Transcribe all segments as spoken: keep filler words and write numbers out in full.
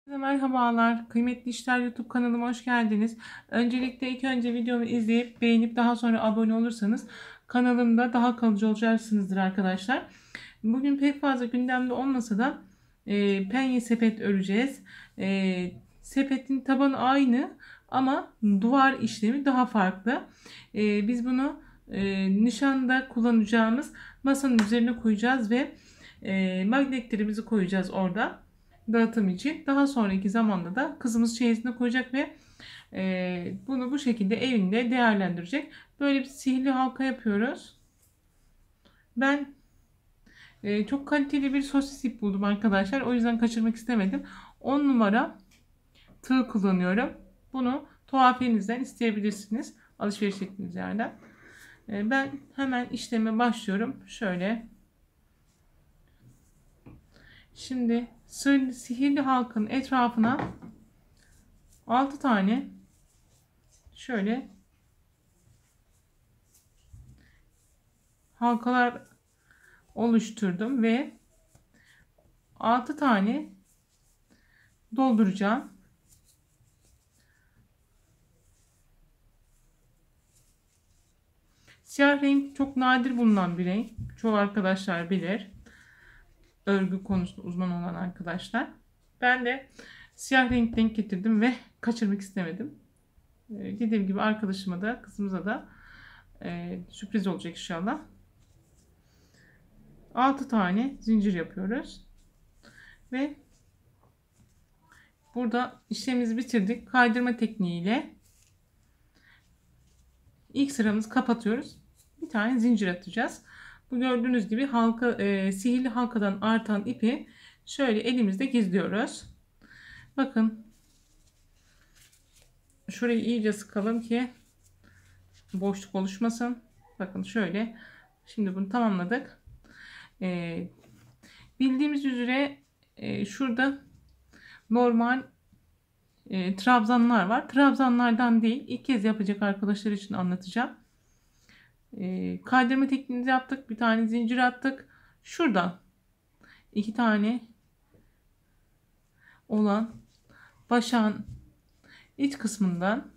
Merhabalar, Kıymetli İşler YouTube kanalıma hoş geldiniz. Öncelikle ilk önce videomu izleyip beğenip daha sonra abone olursanız kanalımda daha kalıcı olacaksınızdır arkadaşlar. Bugün pek fazla gündemde olmasa da e, penye sepet öreceğiz. E, sepetin tabanı aynı ama duvar işlemi daha farklı. E, biz bunu e, nişanda kullanacağımız masanın üzerine koyacağız ve e, magnetlerimizi koyacağız orada dağıtım için. Daha sonraki zamanda da kızımız çeyizine koyacak ve e, bunu bu şekilde evinde değerlendirecek. Böyle bir sihirli halka yapıyoruz. Ben e, çok kaliteli bir sosis ip buldum arkadaşlar. O yüzden kaçırmak istemedim. on numara tığ kullanıyorum. Bunu tuhafiyenizden isteyebilirsiniz. Alışveriş ettiğiniz yerden. E, ben hemen işleme başlıyorum. Şöyle. Şimdi sihirli halkanın etrafına altı tane şöyle halkalar oluşturdum ve altı tane dolduracağım. Siyah renk çok nadir bulunan bir renk. Çoğu arkadaşlar bilir. Örgü konusunda uzman olan arkadaşlar. Ben de siyah renk denk getirdim ve kaçırmak istemedim. Ee, dediğim gibi arkadaşıma da kızımıza da e, sürpriz olacak inşallah. altı tane zincir yapıyoruz. Ve burada işlemimizi bitirdik. Kaydırma tekniğiyle ilk sıramızı kapatıyoruz. Bir tane zincir atacağız. Bu gördüğünüz gibi halka e, sihirli halkadan artan ipi şöyle elimizde gizliyoruz. Bakın şurayı iyice sıkalım ki boşluk oluşmasın. Bakın şöyle. Şimdi bunu tamamladık. E, bildiğimiz üzere e, şurada normal e, trabzanlar var. Trabzanlardan değil. İlk kez yapacak arkadaşlar için anlatacağım. E, kaydırma tekniğini yaptık. Bir tane zincir attık. Şuradan iki tane olan başağın iç kısmından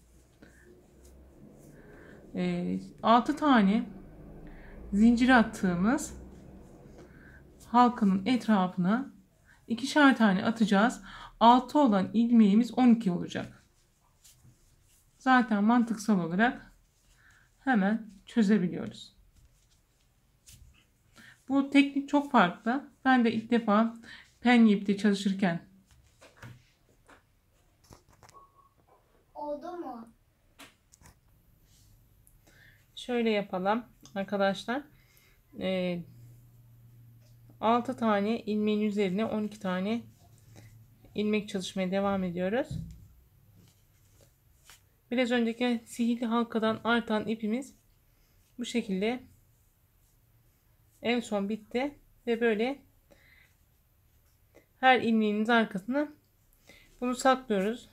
e, altı tane zincir attığımız halkanın etrafına ikişer tane atacağız. altı olan ilmeğimiz on iki olacak. Zaten mantıksal olarak hemen çözebiliyoruz. Bu teknik çok farklı. Ben de ilk defa penye ipte çalışırken oldu mu? Şöyle yapalım arkadaşlar. Ee, altı tane ilmeğin üzerine on iki tane ilmek çalışmaya devam ediyoruz. Biraz önceki sihirli halkadan artan ipimiz bu şekilde en son bitti ve böyle her ilmeğimiz arkasına bunu saklıyoruz.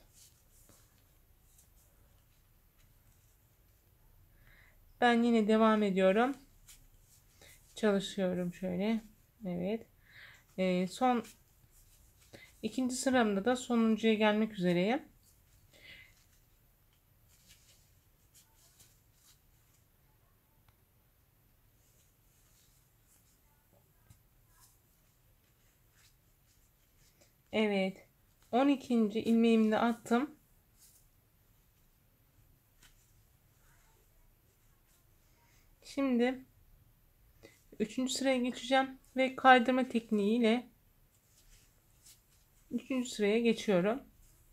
Ben yine devam ediyorum. Çalışıyorum şöyle. Evet. Ee, son ikinci sıramda da sonuncuya gelmek üzereyim. Evet. on ikinci ilmeğimi de attım. Şimdi üçüncü sıraya geçeceğim ve kaydırma tekniğiyle üçüncü sıraya geçiyorum.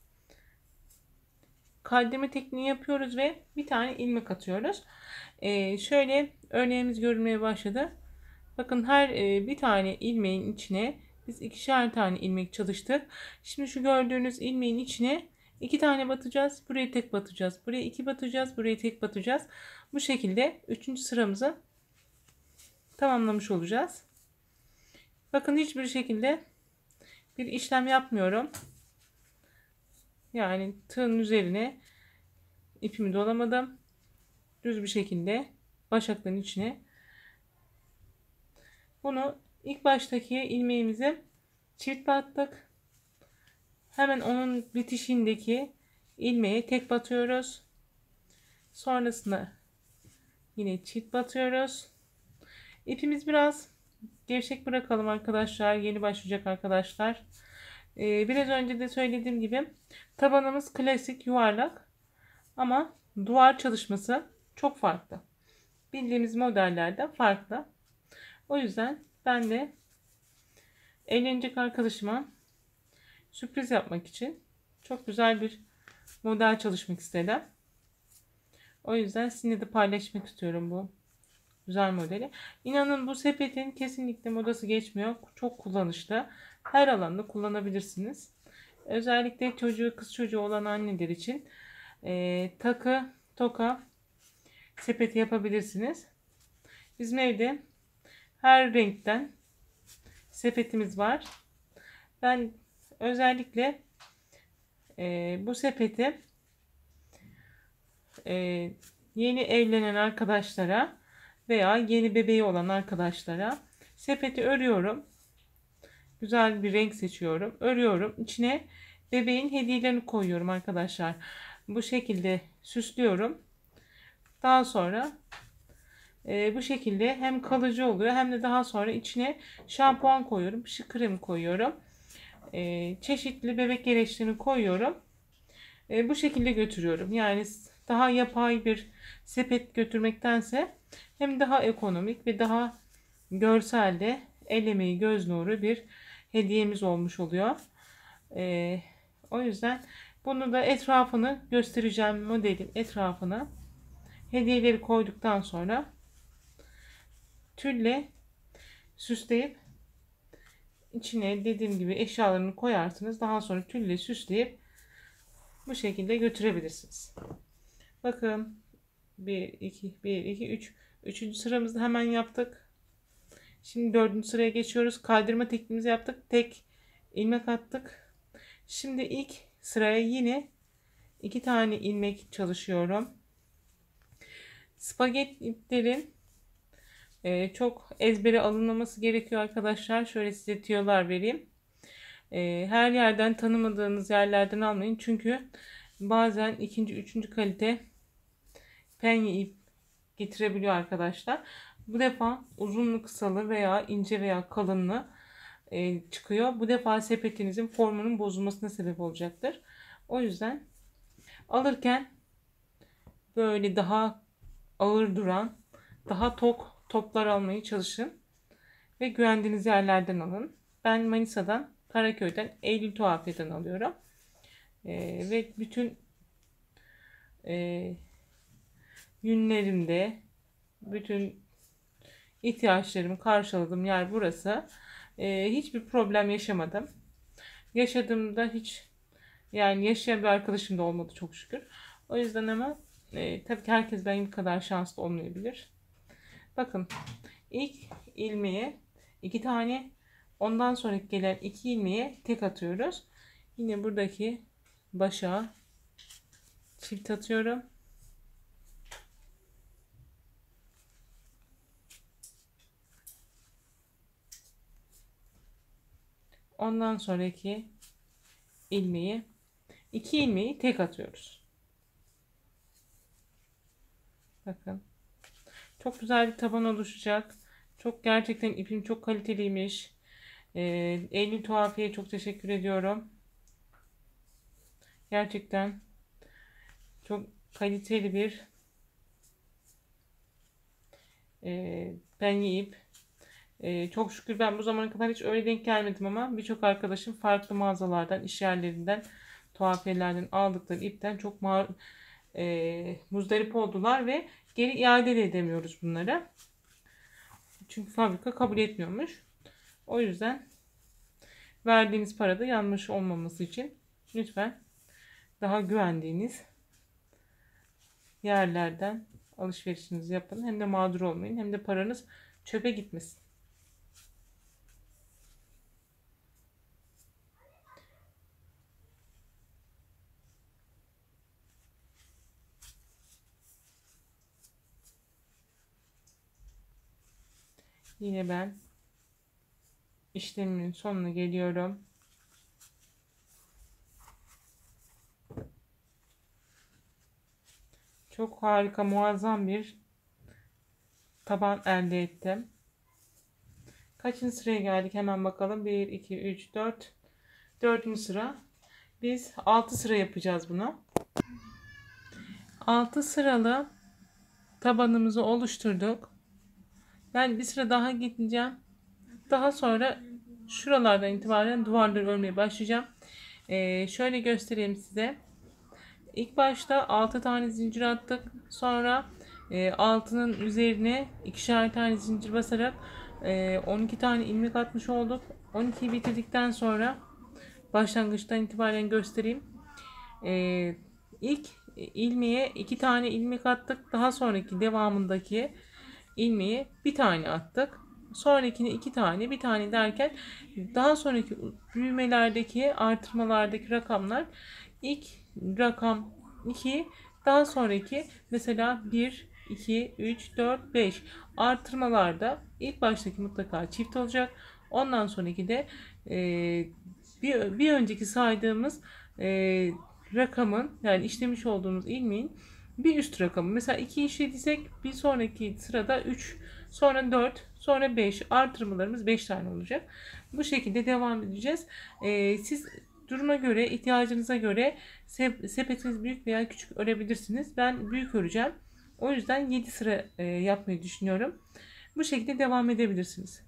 Kaydırma tekniği yapıyoruz ve bir tane ilmek atıyoruz. Ee, şöyle örneğimiz görünmeye başladı. Bakın her e, bir tane ilmeğin içine biz ikişer tane ilmek çalıştık. Şimdi şu gördüğünüz ilmeğin içine iki tane batacağız. Buraya tek batacağız. Buraya iki batacağız. Buraya tek batacağız. Bu şekilde üçüncü sıramızı tamamlamış olacağız. Bakın hiçbir şekilde bir işlem yapmıyorum. Yani tığın üzerine ipimi dolamadım. Düz bir şekilde başakların içine bunu ilk baştaki ilmeğimizi çift battık. Hemen onun bitişindeki ilmeğe tek batıyoruz. Sonrasında yine çift batıyoruz. İpimiz biraz gevşek bırakalım arkadaşlar. Yeni başlayacak arkadaşlar. Ee, biraz önce de söylediğim gibi tabanımız klasik yuvarlak ama duvar çalışması çok farklı. Bildiğimiz modellerden farklı. O yüzden ben de evlenecek arkadaşıma sürpriz yapmak için çok güzel bir model çalışmak istedim. O yüzden sizinle de paylaşmak istiyorum bu güzel modeli. İnanın bu sepetin kesinlikle modası geçmiyor. Çok kullanışlı. Her alanda kullanabilirsiniz. Özellikle çocuğu, kız çocuğu olan anneler için e, takı, toka sepeti yapabilirsiniz. Bizim evde her renkten sepetimiz var. Ben özellikle e, bu sepeti e, yeni evlenen arkadaşlara veya yeni bebeği olan arkadaşlara sepeti örüyorum. Güzel bir renk seçiyorum. Örüyorum. İçine bebeğin hediyelerini koyuyorum arkadaşlar. Bu şekilde süslüyorum. Daha sonra e, bu şekilde hem kalıcı oluyor hem de daha sonra içine şampuan koyuyorum. Şık krem koyuyorum. E, çeşitli bebek gereçlerini koyuyorum. E, bu şekilde götürüyorum. Yani daha yapay bir sepet götürmektense hem daha ekonomik ve daha görselde el emeği göz nuru bir hediyemiz olmuş oluyor. E, o yüzden bunu da etrafını göstereceğim, modelin etrafına hediyeleri koyduktan sonra tülle süsleyip içine dediğim gibi eşyalarını koyarsınız. Daha sonra tülle süsleyip bu şekilde götürebilirsiniz. Bakın bir iki bir iki üç üçüncü sıramızda hemen yaptık. Şimdi dördüncü sıraya geçiyoruz. Kaydırma tekniğimizi yaptık. Tek ilmek attık. Şimdi ilk sıraya yine iki tane ilmek çalışıyorum. Spagetti iplerin e, çok ezbere alınmaması gerekiyor arkadaşlar. Şöyle size tüyolar vereyim. E, her yerden, tanımadığınız yerlerden almayın. Çünkü bazen ikinci, üçüncü kalite penye ip getirebiliyor arkadaşlar. Bu defa uzunlu, kısalı veya ince veya kalınlı e, çıkıyor. Bu defa sepetinizin formunun bozulmasına sebep olacaktır. O yüzden alırken böyle daha ağır duran, daha tok toplar almaya çalışın ve güvendiğiniz yerlerden alın. Ben Manisa'dan, Karaköy'den, Eylül Tuhafiye'den alıyorum. E, ve bütün e, yünlerimde bütün ihtiyaçlarımı karşıladığım yer burası. E, hiçbir problem yaşamadım. Yaşadığımda hiç yani yaşayan bir arkadaşım da olmadı çok şükür. O yüzden ama e, tabii ki herkes benim kadar şanslı olmayabilir. Bakın ilk ilmeğe iki tane, ondan sonra gelen iki ilmeğe tek atıyoruz. Yine buradaki başa çift atıyorum. Ondan sonraki ilmeği, iki ilmeği tek atıyoruz. Bakın. Çok güzel bir taban oluşacak. Çok gerçekten ipim çok kaliteliymiş. Ee, Eylül Tuhafiye'ye çok teşekkür ediyorum. Gerçekten çok kaliteli bir e, penye ip. E, çok şükür ben bu zamana kadar hiç öyle denk gelmedim ama birçok arkadaşım farklı mağazalardan, iş yerlerinden, tuhafiyelerden aldıkları ipten çok ma e, muzdarip oldular ve geri iade de edemiyoruz bunları. Çünkü fabrika kabul etmiyormuş. O yüzden verdiğiniz parada yanlış olmaması için lütfen daha güvendiğiniz yerlerden alışverişinizi yapın. Hem de mağdur olmayın, hem de paranız çöpe gitmesin. Yine ben işlemimin sonuna geliyorum. Çok harika, muazzam bir taban elde ettim. Kaçıncı sıraya geldik? Hemen bakalım. bir, iki, üç, dört. Dördüncü sıra. Biz altı sıra yapacağız bunu. altı sıralı tabanımızı oluşturduk. Ben bir sıra daha gideceğim. Daha sonra şuralardan itibaren duvarları örmeye başlayacağım. Ee, şöyle göstereyim size. İlk başta altı tane zincir attık. Sonra e, altının üzerine ikişer tane zincir basarak e, on iki tane ilmek atmış olduk. on ikiyi bitirdikten sonra başlangıçtan itibaren göstereyim. E, ilk ilmeğe iki tane ilmek attık. Daha sonraki devamındaki ilmeğe bir tane attık. Sonrakine iki tane, bir tane derken daha sonraki büyümelerdeki, artırmalardaki rakamlar ilk rakam iki, daha sonraki mesela bir, iki, üç, dört, beş artırmalarda ilk baştaki mutlaka çift olacak. Ondan sonraki de e, bir, bir önceki saydığımız e, rakamın, yani işlemiş olduğumuz ilmeğin bir üst rakamı. Mesela iki işlediysek bir sonraki sırada üç, sonra dört, sonra beş, artırmalarımız beş tane olacak. Bu şekilde devam edeceğiz. Ee, siz duruma göre, ihtiyacınıza göre sep sepetiniz büyük veya küçük örebilirsiniz. Ben büyük öreceğim. O yüzden yedi sıra e, yapmayı düşünüyorum. Bu şekilde devam edebilirsiniz.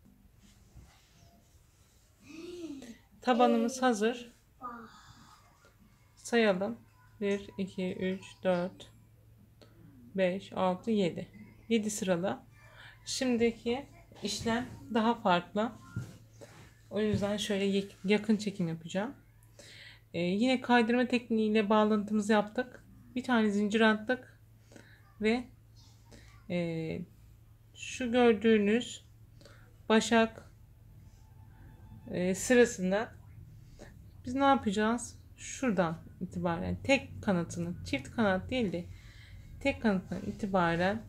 Tabanımız hazır. Sayalım. bir, iki, üç, dört, beş, altı, yedi. yedi sıralı. Şimdiki işlem daha farklı. O yüzden şöyle yakın çekim yapacağım. Ee, yine kaydırma tekniğiyle bağlantımızı yaptık. Bir tane zincir attık. Ve e, şu gördüğünüz başak e, sırasında biz ne yapacağız? Şuradan itibaren tek kanatını, çift kanat değil de tek kanatından itibaren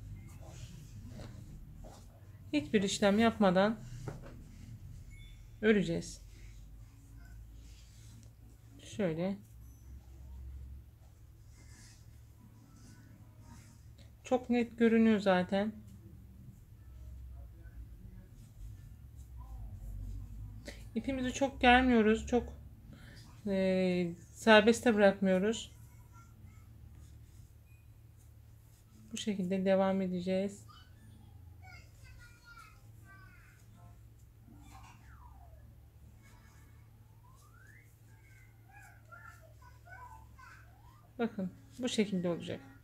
hiçbir işlem yapmadan öreceğiz. Şöyle. Çok net görünüyor zaten. İpimizi çok germiyoruz. Çok e, serbest de bırakmıyoruz. Bu şekilde devam edeceğiz. Bakın bu şekilde olacak.